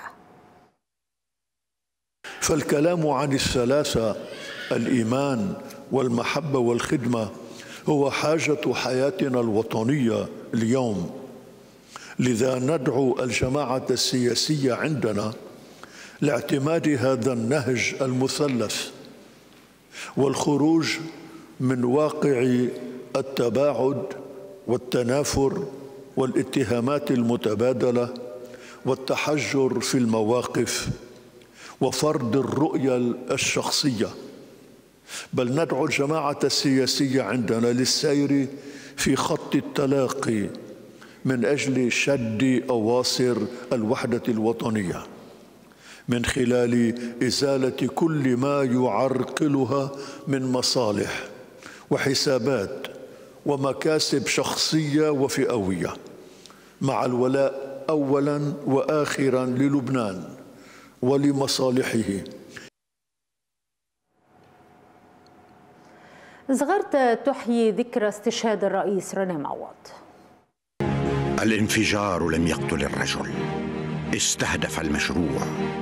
فالكلام عن الثلاثة الإيمان والمحبة والخدمة هو حاجة حياتنا الوطنية اليوم. لذا ندعو الجماعة السياسية عندنا لاعتماد هذا النهج المثلث والخروج من واقع التباعد والتنافر والاتهامات المتبادلة والتحجر في المواقف وفرض الرؤية الشخصية، بل ندعو الجماعة السياسية عندنا للسير في خط التلاقي من أجل شد أواصر الوحدة الوطنية من خلال إزالة كل ما يعرقلها من مصالح وحسابات ومكاسب شخصية وفئوية، مع الولاء أولاً وآخراً للبنان ولمصالحه. زغرت تحيي ذكرى استشهاد الرئيس رينيه معوض. الانفجار لم يقتل الرجل، استهدف المشروع.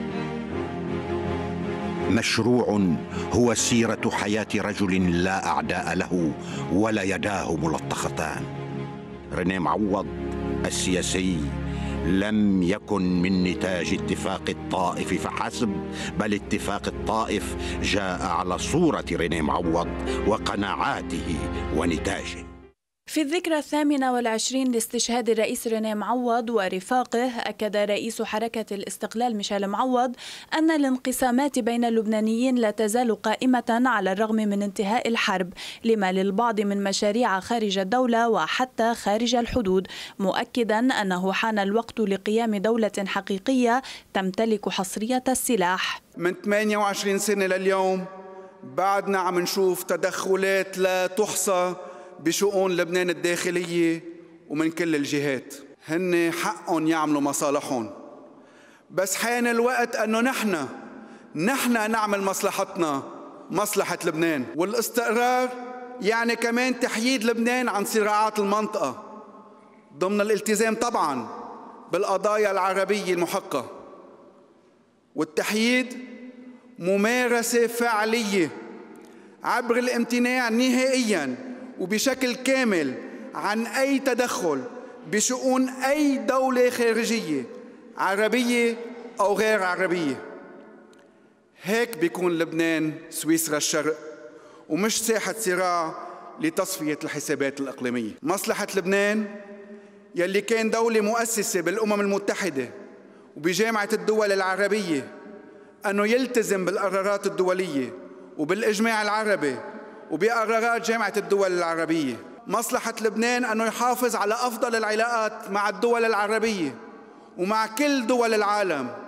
مشروع هو سيرة حياة رجل لا أعداء له ولا يداه ملطختان. رينيه معوض السياسي لم يكن من نتاج اتفاق الطائف فحسب، بل اتفاق الطائف جاء على صورة رينيه معوض وقناعاته ونتاجه. في الذكرى 28 لاستشهاد الرئيس رينيه معوض ورفاقه، أكد رئيس حركة الاستقلال ميشيل معوض أن الانقسامات بين اللبنانيين لا تزال قائمة على الرغم من انتهاء الحرب، لما للبعض من مشاريع خارج الدولة وحتى خارج الحدود، مؤكدا أنه حان الوقت لقيام دولة حقيقية تمتلك حصرية السلاح. من 28 سنة لليوم بعدنا عم نشوف تدخلات لا تحصى بشؤون لبنان الداخلية ومن كل الجهات. هن حقهم يعملوا مصالحهم، بس حان الوقت أنه نحن نعمل مصلحتنا، مصلحة لبنان. والاستقرار يعني كمان تحييد لبنان عن صراعات المنطقة ضمن الالتزام طبعا بالقضايا العربية المحقة، والتحييد ممارسة فعلية عبر الامتناع نهائيا وبشكل كامل عن أي تدخل بشؤون أي دولة خارجية عربية أو غير عربية. هيك بيكون لبنان سويسرا الشرق ومش ساحة صراع لتصفية الحسابات الإقليمية. مصلحة لبنان يلي كان دولة مؤسسة بالأمم المتحدة وبجامعة الدول العربية أنه يلتزم بالقرارات الدولية وبالإجماع العربي وبقرارات جامعة الدول العربية. مصلحة لبنان أنه يحافظ على أفضل العلاقات مع الدول العربية ومع كل دول العالم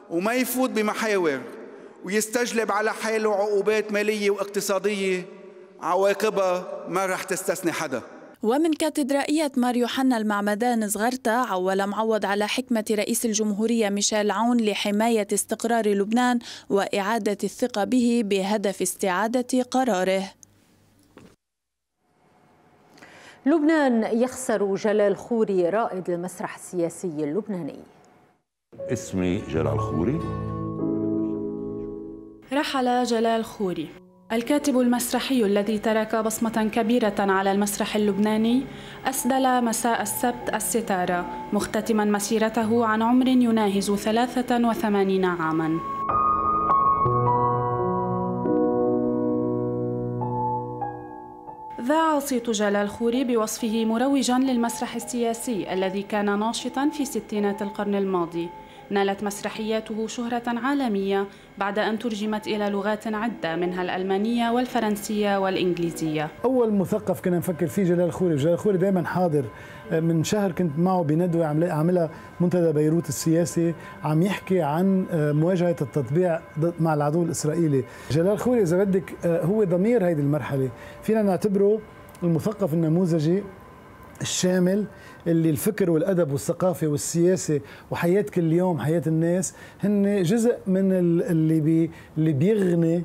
وما يفوت بمحاور ويستجلب على حاله عقوبات مالية واقتصادية عواقبها ما رح تستثني حدا. ومن كاتدرائية مار يوحنا المعمدان صغرتا عول معوض على حكمة رئيس الجمهورية ميشيل عون لحماية استقرار لبنان وإعادة الثقة به بهدف استعادة قراره. لبنان يخسر جلال خوري رائد المسرح السياسي اللبناني. اسمي جلال خوري. رحل جلال خوري الكاتب المسرحي الذي ترك بصمة كبيرة على المسرح اللبناني. أسدل مساء السبت الستارة مختتما مسيرته عن عمر يناهز 83 عاما. ذاع صيت جلال خوري بوصفه مروجا للمسرح السياسي الذي كان ناشطا في ستينات القرن الماضي. نالت مسرحياته شهرة عالمية بعد أن ترجمت إلى لغات عدة منها الألمانية والفرنسية والإنجليزية. أول مثقف كنا نفكر فيه جلال خوري، جلال خوري دائما حاضر. من شهر كنت معه بندوة عاملها منتدى بيروت السياسي، عم يحكي عن مواجهة التطبيع مع العدو الإسرائيلي. جلال خوري إذا بدك هو ضمير هذه المرحلة، فينا نعتبره المثقف النموذجي الشامل اللي الفكر والأدب والثقافة والسياسة وحياة كل يوم حياة الناس هن جزء من اللي بيغني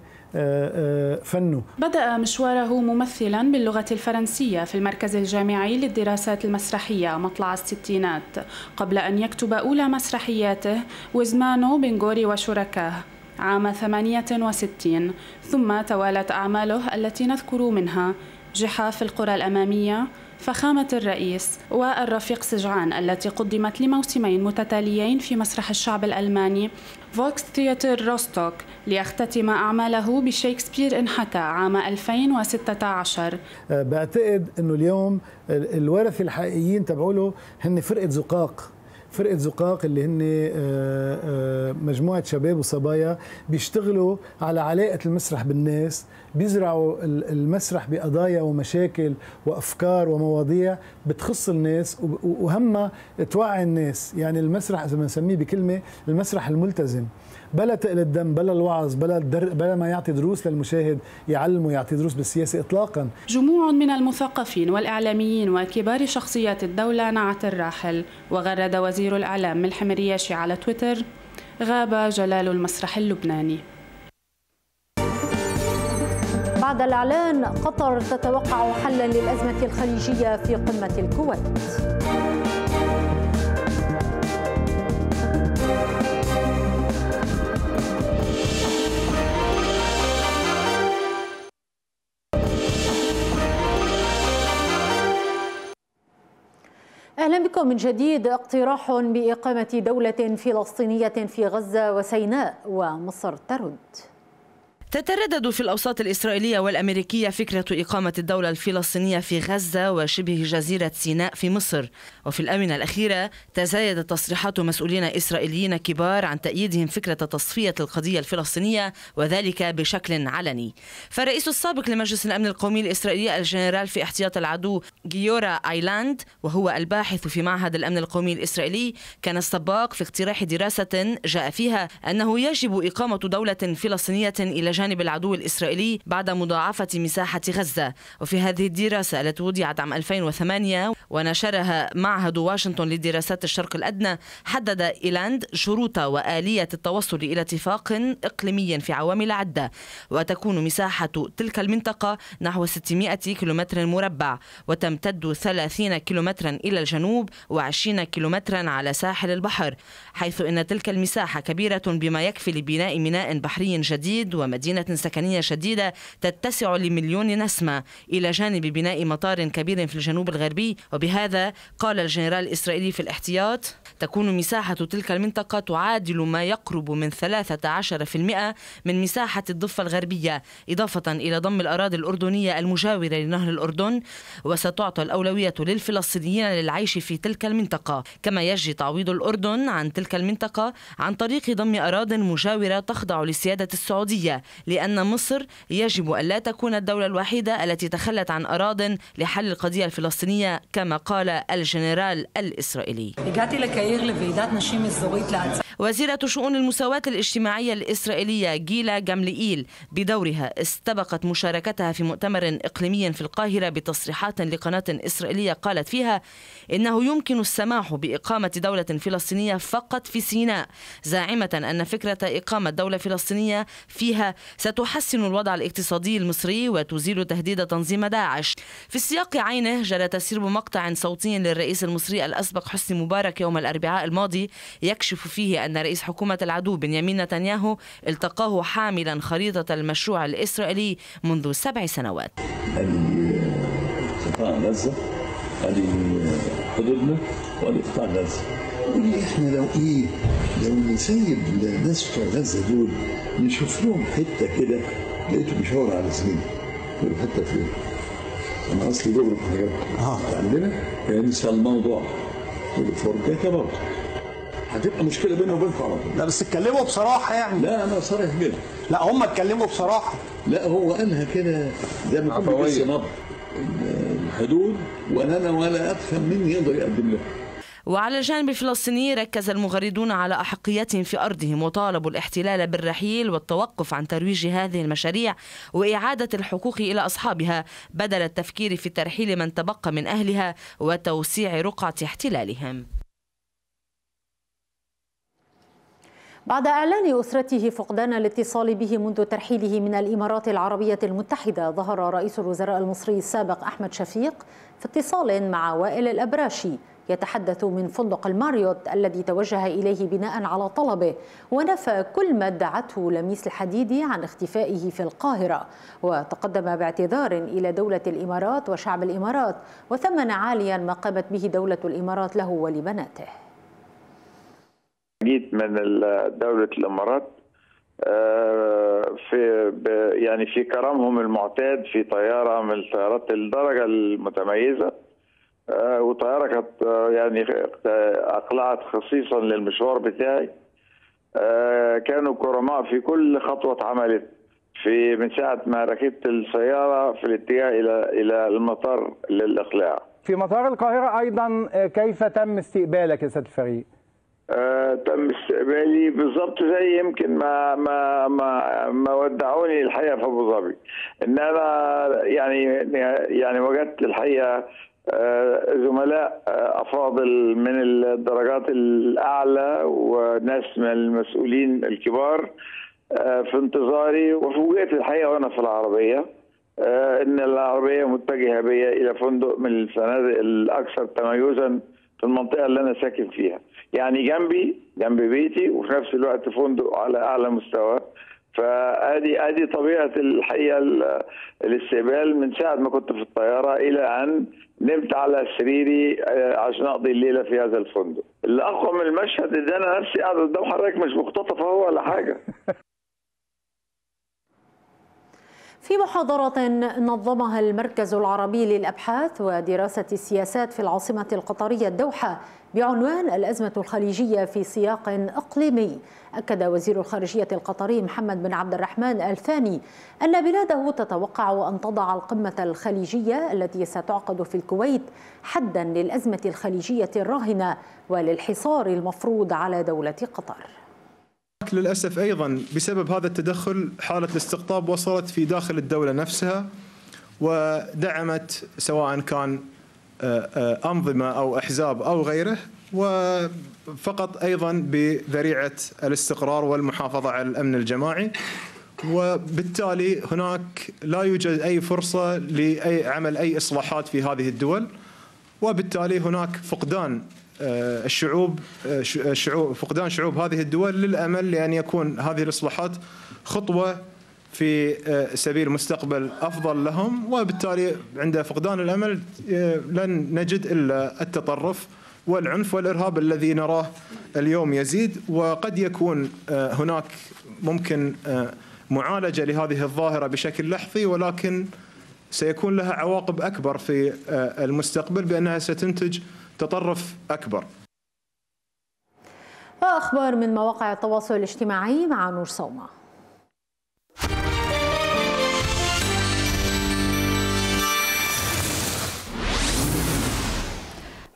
فنه. بدأ مشواره ممثلا باللغة الفرنسية في المركز الجامعي للدراسات المسرحية مطلع الستينات قبل أن يكتب أولى مسرحياته وزمانو بنغوري وشركاه عام 68. ثم توالت أعماله التي نذكر منها جحا القرى الأمامية، فخامة الرئيس، والرفيق سجعان التي قدمت لموسمين متتاليين في مسرح الشعب الألماني، فوكس ثياتر روستوك، ليختتم أعماله بشيكسبير انحكى عام 2016. بعتقد أنه اليوم الورثة الحقيقيين تبعوله هن فرقة زقاق اللي هن مجموعة شباب وصبايا بيشتغلوا على علاقة المسرح بالناس، بيزرعوا المسرح بقضايا ومشاكل وأفكار ومواضيع بتخص الناس وهمها توعي الناس. يعني المسرح إذا بنسميه بكلمة المسرح الملتزم، بلا تقل الدم، بلا الوعظ، بلا ما يعطي دروس للمشاهد، يعلمه يعطي دروس بالسياسة إطلاقا. جموع من المثقفين والإعلاميين وكبار شخصيات الدولة نعت الراحل، وغرد وزير الإعلام ملحم الرياشي على تويتر: غاب جلال المسرح اللبناني. بعد الإعلان، قطر تتوقع حلا للأزمة الخليجية في قمة الكويت. أهلا بكم من جديد. اقتراح بإقامة دولة فلسطينية في غزة وسيناء، ومصر ترد. تتردد في الأوساط الإسرائيلية والأمريكية فكرة إقامة الدولة الفلسطينية في غزة وشبه جزيرة سيناء في مصر. وفي الآونة الأخيرة تزايدت تصريحات مسؤولين إسرائيليين كبار عن تأييدهم فكرة تصفية القضية الفلسطينية، وذلك بشكل علني. فالرئيس السابق لمجلس الأمن القومي الإسرائيلي الجنرال في احتياط العدو جيورا آيلاند، وهو الباحث في معهد الأمن القومي الإسرائيلي، كان السباق في اقتراح دراسة جاء فيها أنه يجب إقامة دولة فلسطينية إلى جانب العدو الإسرائيلي بعد مضاعفة مساحة غزة. وفي هذه الدراسة التي وضعت عام 2008 ونشرها معهد واشنطن لدراسات الشرق الأدنى، حدد إيلاند شروط وآلية التوصل إلى اتفاق إقليمي في عوامل عدة، وتكون مساحة تلك المنطقة نحو 600 كيلومتر مربع، وتمتد 30 كيلومترا إلى الجنوب و20 كيلومترا على ساحل البحر، حيث إن تلك المساحة كبيرة بما يكفي لبناء ميناء بحري جديد ومدينة سكنية شديدة تتسع ل1,000,000 نسمة، إلى جانب بناء مطار كبير في الجنوب الغربي. وبهذا قال الجنرال الإسرائيلي في الاحتياط: تكون مساحة تلك المنطقة تعادل ما يقرب من 13% من مساحة الضفة الغربية، إضافة إلى ضم الأراضي الأردنية المجاورة لنهر الأردن، وستعطى الأولوية للفلسطينيين للعيش في تلك المنطقة، كما يجري تعويض الأردن عن تلك المنطقة عن طريق ضم أراضٍ مجاورة تخضع لسيادة السعودية، لأن مصر يجب أن لا تكون الدولة الوحيدة التي تخلت عن أراضٍ لحل القضية الفلسطينية كما قال الجنرال الإسرائيلي. وزيرة شؤون المساواة الاجتماعية الإسرائيلية جيلا جامليئيل بدورها استبقت مشاركتها في مؤتمر إقليمي في القاهرة بتصريحات لقناة إسرائيلية قالت فيها إنه يمكن السماح بإقامة دولة فلسطينية فقط في سيناء، زاعمة أن فكرة إقامة دولة فلسطينية فيها ستحسن الوضع الاقتصادي المصري وتزيل تهديد تنظيم داعش. في السياق عينه جرى تسريب مقطع صوتي للرئيس المصري الأسبق حسني مبارك يوم الأربعاء الماضي يكشف فيه أن رئيس حكومة العدو بنيامين نتنياهو التقاه حاملا خريطة المشروع الإسرائيلي منذ 7 سنوات. قطاع غزة، هذه حدودنا وهذه قطاع غزة. احنا لو نسيب الناس بتوع غزة دول نشوف لهم حتة كده، لقيته بيشاور على سنين يقول حتة فين؟ أنا أصلي بضرب حاجات عندنا ينسى الموضوع والفرجة برضه هتبقى مشكلة بيننا وبينكم على طول. لا بس اتكلموا بصراحة يعني. لا أنا صريح جدا. لا هم اتكلموا بصراحة. لا هو قالها كده زي ما يكون بيقيس نبض الحدود ولا أفهم مين يقدر يقدم له. وعلى الجانب الفلسطيني ركز المغردون على أحقيتهم في أرضهم وطالبوا الاحتلال بالرحيل والتوقف عن ترويج هذه المشاريع وإعادة الحقوق إلى أصحابها بدل التفكير في ترحيل من تبقى من أهلها وتوسيع رقعة احتلالهم. بعد إعلان أسرته فقدان الاتصال به منذ ترحيله من الإمارات العربية المتحدة، ظهر رئيس الوزراء المصري السابق أحمد شفيق في اتصال مع وائل الأبراشي يتحدث من فندق الماريوت الذي توجه إليه بناء على طلبه، ونفى كل ما ادعته لميس الحديدي عن اختفائه في القاهرة، وتقدم باعتذار إلى دولة الإمارات وشعب الإمارات، وثمن عاليا ما قامت به دولة الإمارات له ولبناته. جيت من دولة الإمارات في كرمهم المعتاد في طيارة من الطيارات الدرجة المتميزة، وطيارة كانت يعني أقلعت خصيصا للمشوار بتاعي. كانوا كرماء في كل خطوة اتعملت من ساعة ما ركبت السيارة في الاتجاه إلى المطار للإقلاع. في مطار القاهرة أيضا كيف تم استقبالك يا سيد الفريق؟ تم استقبالي بالضبط زي يمكن ما ودعوني الحقيقة في أبو ظبي، إن أنا يعني وجدت الحقيقة زملاء أفاضل من الدرجات الأعلى وناس من المسؤولين الكبار في انتظاري، وفوجئت الحقيقة وأنا في العربية إن العربية متجهة بي إلى فندق من الفنادق الأكثر تميزا في المنطقة اللي أنا ساكن فيها، يعني جنب بيتي وفي نفس الوقت فندق على أعلى مستوى. فادي طبيعه الحقيقه الاستقبال من ساعه ما كنت في الطياره الى ان نمت على سريري عشان اقضي الليله في هذا الفندق. اللي اقوى من المشهد ان انا نفسي قاعد قدام حضرتك مش مختطف هو ولا حاجه. في محاضرة نظمها المركز العربي للأبحاث ودراسة السياسات في العاصمة القطرية الدوحة بعنوان الأزمة الخليجية في سياق إقليمي، أكد وزير الخارجية القطري محمد بن عبد الرحمن الثاني أن بلاده تتوقع أن تضع القمة الخليجية التي ستعقد في الكويت حدا للأزمة الخليجية الراهنة وللحصار المفروض على دولة قطر. للأسف أيضا بسبب هذا التدخل حالة الاستقطاب وصلت في داخل الدولة نفسها ودعمت سواء كان أنظمة أو أحزاب أو غيره، وفقط أيضا بذريعة الاستقرار والمحافظة على الأمن الجماعي، وبالتالي هناك لا يوجد أي فرصة لعمل أي إصلاحات في هذه الدول، وبالتالي هناك فقدان فقدان شعوب هذه الدول للأمل لأن يكون هذه الإصلاحات خطوة في سبيل مستقبل أفضل لهم، وبالتالي عند فقدان الأمل لن نجد إلا التطرف والعنف والإرهاب الذي نراه اليوم يزيد. وقد يكون هناك ممكن معالجة لهذه الظاهرة بشكل لحظي، ولكن سيكون لها عواقب أكبر في المستقبل بأنها ستنتج تطرف أكبر. وأخبار من مواقع التواصل الاجتماعي مع نور صومة.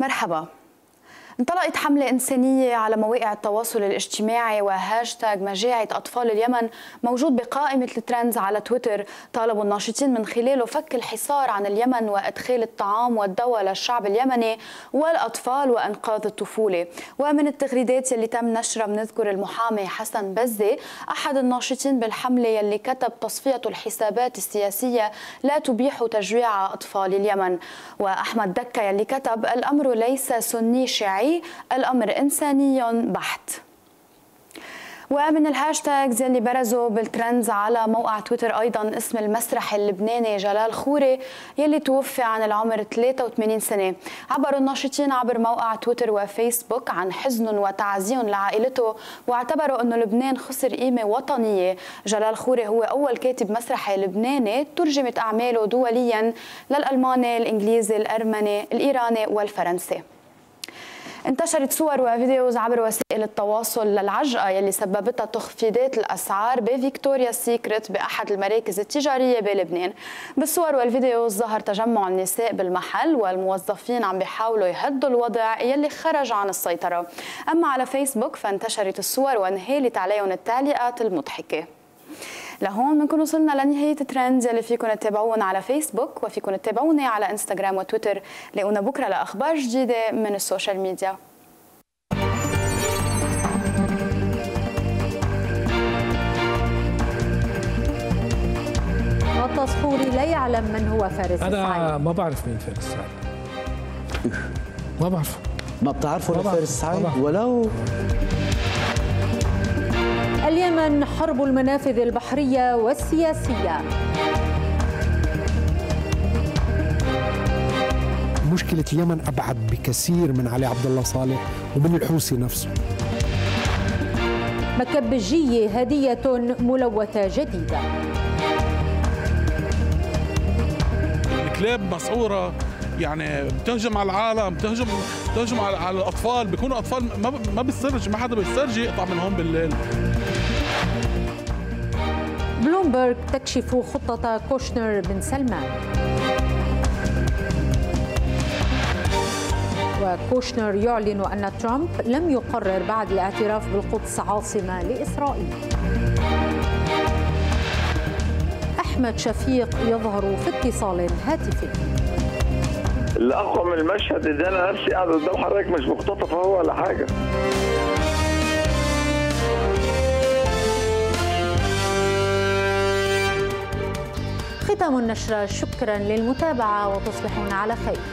مرحبا. انطلقت حملة إنسانية على مواقع التواصل الاجتماعي وهاشتاج مجاعة أطفال اليمن موجود بقائمة الترندز على تويتر. طالبوا الناشطين من خلاله فك الحصار عن اليمن وإدخال الطعام والدواء للشعب اليمني والأطفال وإنقاذ الطفولة. ومن التغريدات اللي تم نشرها بنذكر المحامي حسن بزي أحد الناشطين بالحملة يلي كتب تصفية الحسابات السياسية لا تبيح تجويع أطفال اليمن. وأحمد دكة يلي كتب الأمر ليس سني شيعي، الأمر إنساني بحت. ومن الهاشتاجز اللي برزوا بالترندز على موقع تويتر أيضا اسم المسرحي اللبناني جلال خوري يلي توفي عن العمر 83 سنة. عبر الناشطين عبر موقع تويتر وفيسبوك عن حزن وتعزيهم لعائلته، واعتبروا أنه لبنان خسر قيمة وطنية. جلال خوري هو أول كاتب مسرحي لبناني ترجمت أعماله دوليا للألماني، الإنجليزي، الأرمني، الإيراني والفرنسي. انتشرت صور وفيديوز عبر وسائل التواصل للعجقة يلي سببتها تخفيضات الأسعار بفيكتوريا سيكريت بأحد المراكز التجارية بلبنان. بالصور والفيديوز ظهر تجمع النساء بالمحل والموظفين عم بيحاولوا يهدوا الوضع يلي خرج عن السيطرة. أما على فيسبوك فانتشرت الصور وانهالت عليهم التعليقات المضحكة. لهون بنكون وصلنا لنهاية ترندز اللي فيكم تتابعونا على فيسبوك وفيكم تتابعوني على انستغرام وتويتر. لاقونا بكرة لأخبار جديدة من السوشيال ميديا. التصفوري لا يعلم من هو فارس السعيد. أنا ما بعرف مين فارس السعيد. ما بعرف. ما بتعرفوا فارس السعيد ولو؟ اليمن حرب المنافذ البحرية والسياسية. مشكلة اليمن أبعد بكثير من علي عبد الله صالح ومن الحوثي نفسه. مكبجية هدية ملوثة جديدة. الكلاب مسعورة، يعني بتهجم على العالم، بتهجم على الأطفال، بيكونوا أطفال ما بيسترجي، ما حدا بيسترجي يقطع من هون بالليل. بلومبرغ تكشف خطة كوشنر بن سلمان. وكوشنر يعلن أن ترامب لم يقرر بعد الاعتراف بالقدس عاصمة لإسرائيل. أحمد شفيق يظهر في اتصال هاتفي. الأقوى من المشهد إن أنا نفسي قاعد قدام حضرتك مش مختطف هو ولا حاجة. ختام النشرة، شكرا للمتابعة وتصبحون على خير.